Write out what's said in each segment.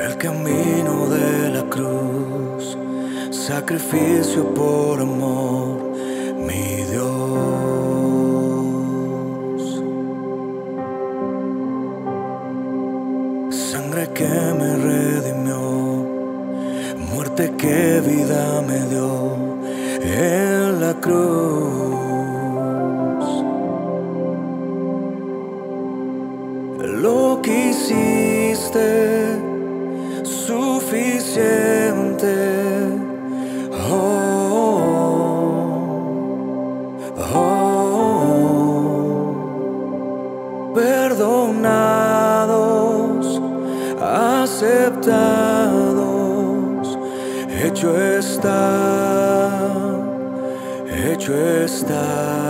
El camino de la cruz, sacrificio por amor, mi Dios. Sangre que me redimió, muerte que vida me dio en la cruz. Lo que hiciste suficiente. Perdonados, aceptados, hecho está, hecho está.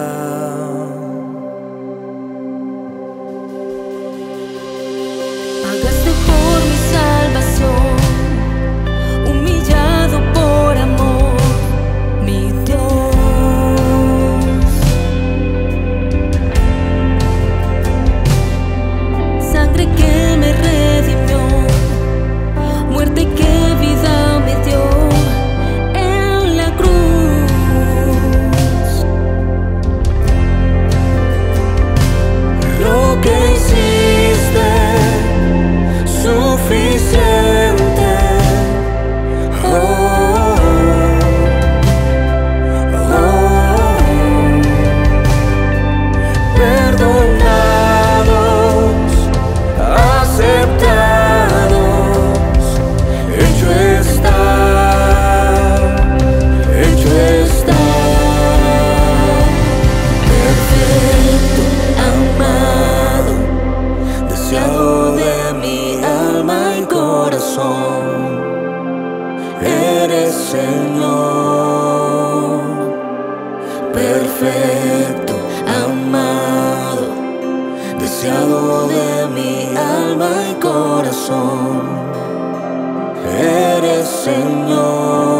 Pagaste por mi salvación, humillado por amor, mi Dios. Sangre que me redimió, muerte que vida me dio en la cruz. Lo que hiciste suficiente. Perdonados, aceptados, hecho está, hecho está. Perfecto, amado, deseado de mi alma y corazón, eres Señor. Perfecto, amado, deseado de mi alma y corazón, eres Señor.